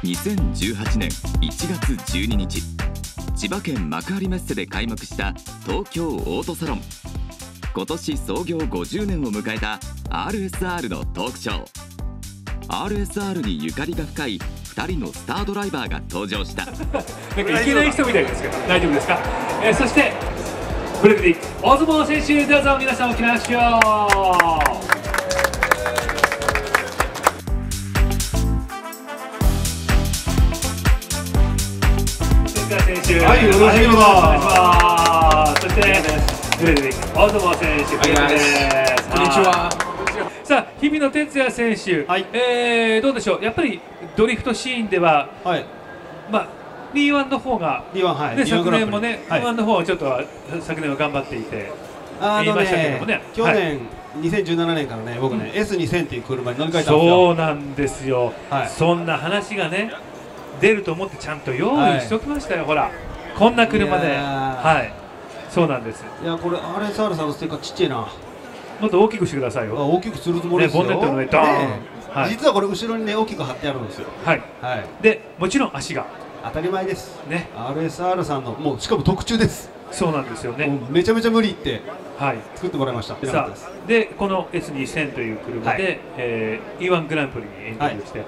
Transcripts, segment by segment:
2018年1月12日、千葉県幕張メッセで開幕した東京オートサロン。今年創業50年を迎えた RSR のトークショー。 RSR にゆかりが深い2人のスタードライバーが登場した。 なんかいけない人みたいですけど大丈夫ですか。そしてフレデリック・オズボーン選手、どうぞ皆さんおきましょう。選手、 はい、よろしくお願いします。そしてフレデリック・オズボーン選手、こんにちは。さあ、日比野哲也選手、 はい、 どうでしょう。やっぱりドリフトシーンでは、 はい、 まあ B1 の方が、 B1、はい、 ね、昨年もね、 はい、 B1 の方はちょっと昨年は頑張っていて、 言いましたけどもね、 去年、2017年からね、僕ね、S2000 っていう車に乗り換えたんですよ。 そうなんですよ、 はい、 そんな話がね、出ると思ってちゃんと用意しておきましたよ、はい、ほら、こんな車で、はい、そうなんです。 いや、これ、RSR さんのステッカーちっちゃいな。 もっと大きくしてくださいよ。 大きくするつもりですよ。 ね、ボンネットの上、ドーン、 はい、実はこれ、後ろにね、大きく貼ってあるんですよ。 はい、はい、で、もちろん足が。 当たり前です。 ね、 RSR さんの、もうしかも特注です。 そうなんですよね。 めちゃめちゃ無理って、 はい、 作ってもらいました。 さあ、で、この S2000 という車で、E1 グランプリにエントリーして、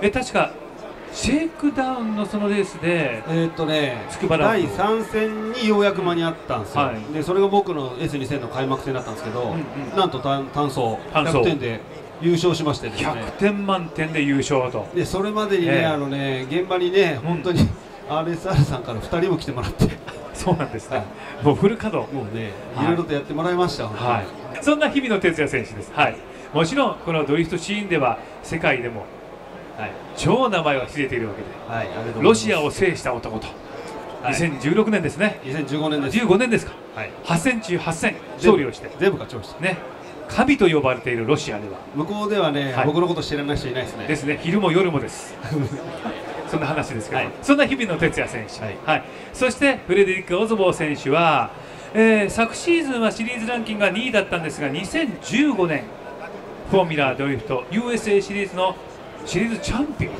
確か、シェイクダウンのそのレースで、 筑波第3戦にようやく間に合ったんですよ、はい、でそれが僕の S2000 の開幕戦だったんですけど、なんと単走100点で優勝しましてですね、 100点満点で優勝と。 でそれまでにね、現場にね、本当に RSR さんから2人も来てもらって、 そうなんですね、もうフル稼働、 もうね、いろいろとやってもらいました、 はい、そんな日比野哲也選手です、はい、もちろんこのドリフトシーンでは世界でも超名前が知れているわけで、はい、ロシアを制した男と、2016年ですね、 2015年です、 15年ですか、はい、8戦中8戦勝利をして、 全部勝ちましたね、神と呼ばれているロシアでは、 向こうではね、僕のこと知らない人いないですね、 ですね、昼も夜もです、そんな話ですけど、そんな日比野哲也選手、はい、そしてフレデリック・オズボー選手は、昨シーズンはシリーズランキングが2位だったんですが、2015年、フォーミュラードリフト USA シリーズのシリーズチャンピオン。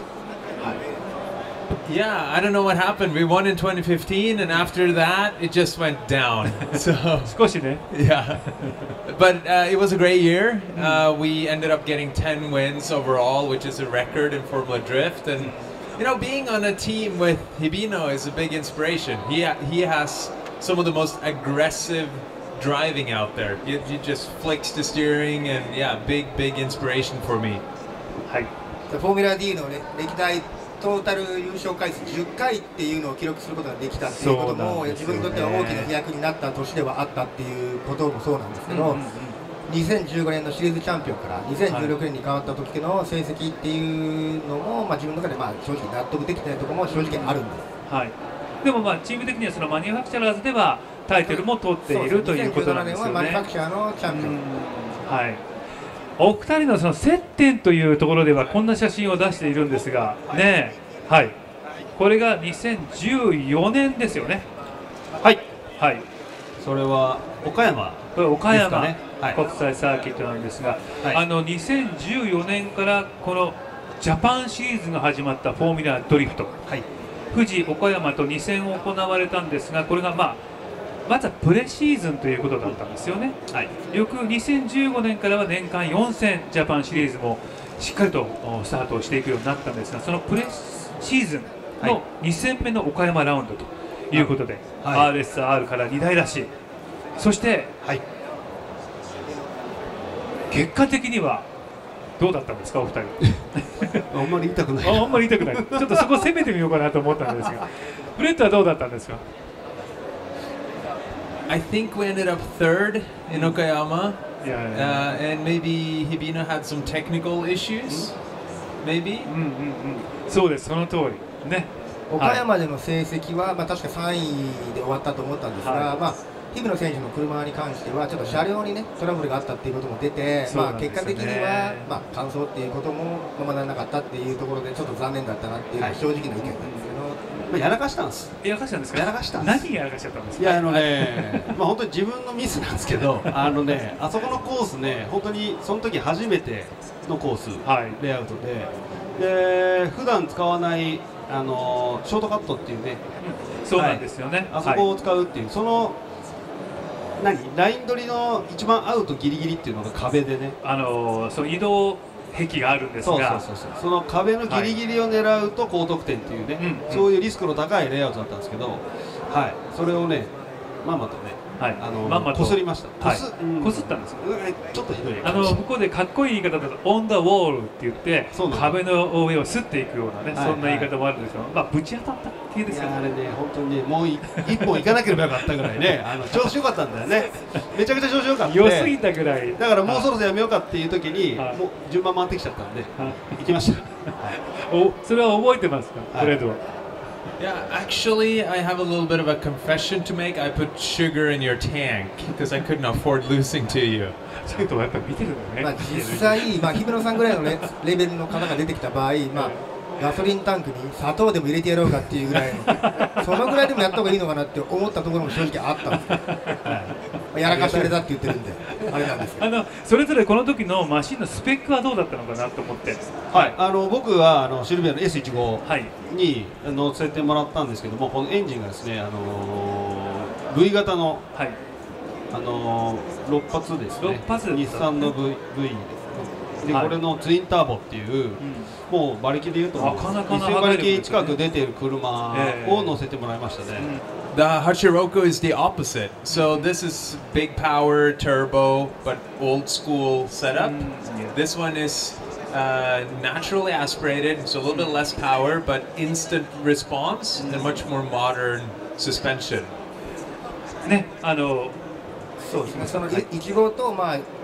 Yeah, I don't know what happened. We won in 2015, and after that, it just went down. So, 少しね。 Yeah, but it was a great year. We ended up getting 10 wins overall, which is a record in Formula Drift. And you know, being on a team with Hibino is a big inspiration. He has some of the most aggressive driving out there. He just flicks the steering, and yeah, big inspiration for me. はい。 フォーミュラ D の歴代トータル優勝回数10回っていうのを記録することができたっていうことも、自分にとっては大きな飛躍になった年ではあったっていうこともそうなんですけど、2015年のシリーズチャンピオンから2016年に変わった時の成績っていうのも、自分の中で正直納得できないところも正直あるんです。はい、 でもチーム的にはそのマニュファクチャラーズではタイトルも取っているということなんですよね。 2017年はマニュファクチャーのチャンピオン。 はい。お二人のその接点というところではこんな写真を出しているんですがね、はい、これが2014年ですよね。 はい、 はい、 それは岡山、 これ岡山国際サーキットなんですが、2014年からこのジャパンシリーズが始まったフォーミュラードリフト、富士岡山と2戦行われたんですが、これがまずはプレシーズンということだったんですよね。はい、翌2015年からは年間4戦ジャパンシリーズもしっかりとスタートをしていくようになったんですが、そのプレシーズンの2戦目の岡山ラウンドということで、RSR から2台らしい、そして、結果的にはどうだったんですか、お二人。 あんまり言いたくない。 あんまり言いたくない。ちょっとそこ攻めてみようかなと思ったんですが、フレッドはどうだったんですか。 I think we ended up third in Okayama, and maybe Hibino had some technical issues. Maybe. そうです、その通りね。 岡山での成績は確か3位で終わったと思ったんですが、日比野選手の車に関してはちょっと車両にねトラブルがあったっていうことも出て、結果的には完走っていうこともままならなかったっていうところでちょっと残念だったなっていうのが正直な意見なんですけど。 やらかしたんです。 やらかしたんですか。 やらかしたんです。 何やらかしちゃったんですか。 いや本当に自分のミスなんですけど、あそこのコースね、本当にその時初めてのコース、レイアウトで、 で普段使わないショートカットっていうね、 そうなんですよね、 あそこを使うっていう、そのライン取りの一番アウトギリギリっていうのが壁でね、 その移動壁があるんですが、 その壁のギリギリを狙うと高得点っていうね、そういうリスクの高いレイアウトだったんですけど、はい、それをねまんまとね、こすりました。 こすったんですよ。 ちょっとひどい。 向こうでかっこいい言い方だと「オン・ダ・ウォール」って言って壁の上を擦っていくようなね、そんな言い方もあるんですけど、まあぶち当たったっていうですよね。 あれね、本当にね、もう一本いかなければよかったぐらいね、調子良かったんだよね。めちゃくちゃ調子良かった。 良すぎたぐらい。 だからもうそろそろやめようかっていう時に、もう順番回ってきちゃったんで、行きました。 それは覚えてますか、フレッドは。 Yeah, actually, I have a little bit of a confession to make. I put sugar in your tank because I couldn't afford losing to you. ちょっとやっぱり見てるんだね。 実際、日比野さんぐらいのレベルの方が出てきた場合、ガソリンタンクに砂糖でも入れてやろうかっていうぐらいの、そのぐらいでもやった方がいいのかなって思ったところも正直あったんですけど、やらかしてくれたって言ってるんで、あれなんですけど。 それぞれこの時のマシンのスペックはどうだったのかなと思って。 はい、僕はシルビアの S15 に乗せてもらったんですけども、このエンジンがですね、V 型の、6発ですね、日産の V で、これのツインターボっていう、もう馬力でいうと2000馬力近く出ている車を乗せてもらいましたね。 The Hachiroku is the opposite. So this is big power turbo, but old school setup. This one is naturally aspirated, so a little bit less power, but instant response and much more modern suspension. ね、 そうですね、その15と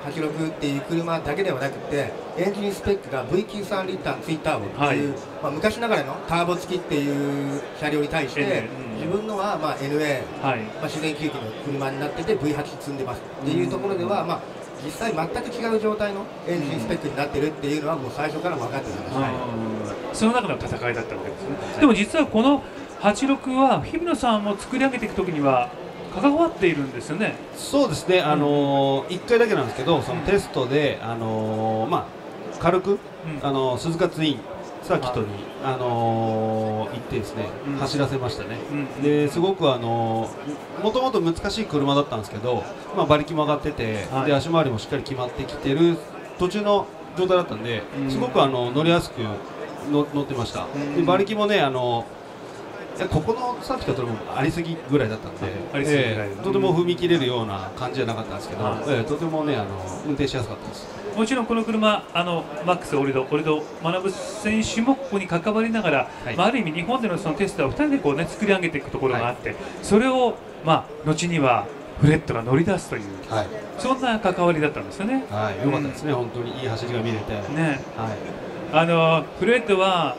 86っていう車だけではなくて、エンジンスペックが V93 リッターツインターボっていう、昔ながらのターボ付きっていう車両に対して、自分のはNA、自然吸気の車になってて V8 積んでますっていうところでは、実際全く違う状態のエンジンスペックになってるっていうのはもう最初から分かってたんです。 その中の戦いだったわけですね。でも実はこの86は日比野さんも作り上げていくときには関わっているんですよね。 そうですね、1回だけなんですけど、そのテストで、軽く、鈴鹿ツインサーキットに、行ってですね、走らせましたね。ですごくもともと難しい車だったんですけど、馬力も上がってて、で足回りもしっかり決まってきてる途中の状態だったんで、すごく乗りやすく乗ってました。で馬力もね、ここのサーキットはありすぎぐらいだったんで、とても踏み切れるような感じじゃなかったんですけど、とてもね運転しやすかったです。 もちろんこの車マックスオリド学選手もここに関わりながら、ある意味日本でのそのテストは2人でこうね作り上げていくところがあって、それを後にはフレッドが乗り出すという、そんな関わりだったんですよね。 良かったですね、本当にいい走りが見れてね。 フレッドは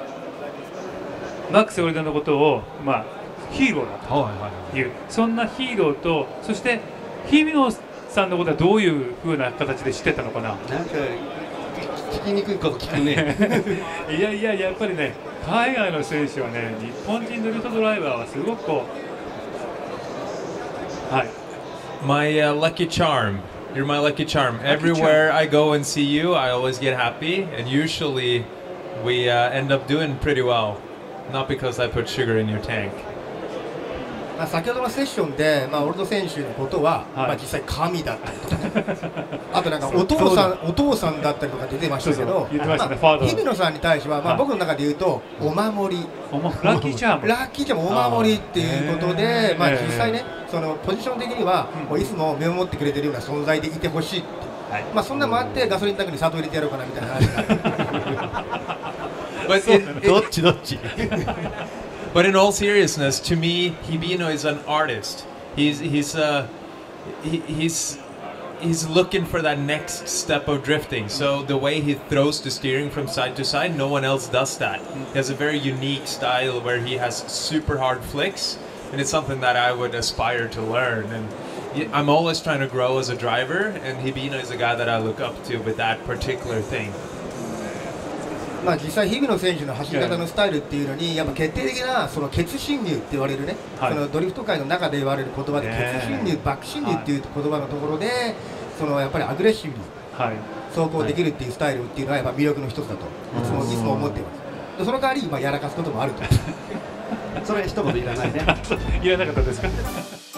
マックス・オリドのことを、ヒーローだという、そんなヒーローと、そして日比野さんのことはどういうふうな形で知ってたのかな。なんか聞きにくいこと聞くね。 いやいや、やっぱりね、海外の選手はね、日本人ドリフトドライバーはすごくこう、 My lucky charm. You're my lucky charm. Everywhere I go and see you, I always get happy, and usually we end up doing pretty well.Not because I put sugar in your tank. 先ほどのセッションで、オルド選手のことは、実際神だったりとかね、あとなんかお父さんだったりとか出てましたけど、日比野さんに対しては、僕の中で言うとお守り、 ラッキーチャーム、 お守りっていうことで、実際ね、そのポジション的には、いつも見守ってくれてるような存在でいてほしいって、そんなもあってガソリンタンクに砂糖入れてやろうかなみたいな話どっち But in all seriousness, to me, Hibino is an artist. He's looking for that next step of drifting. So the way he throws the steering from side to side, no one else does that. He has a very unique style where he has super hard flicks, and it's something that I would aspire to learn. And I'm always trying to grow as a driver, and Hibino is a guy that I look up to with that particular thing. 実際、日比野選手の走り方のスタイルっていうのに、やっぱ決定的なそのケツ進入って言われるね、そのドリフト界の中で言われる言葉で、ケツ進入、バック進入っていう言葉のところで、そのやっぱりアグレッシブに走行できるっていうスタイルっていうのはやっぱ魅力の一つだといつも思っています。でその代わりやらかすこともあると。 それ一言いらないね。 いらなかったですか。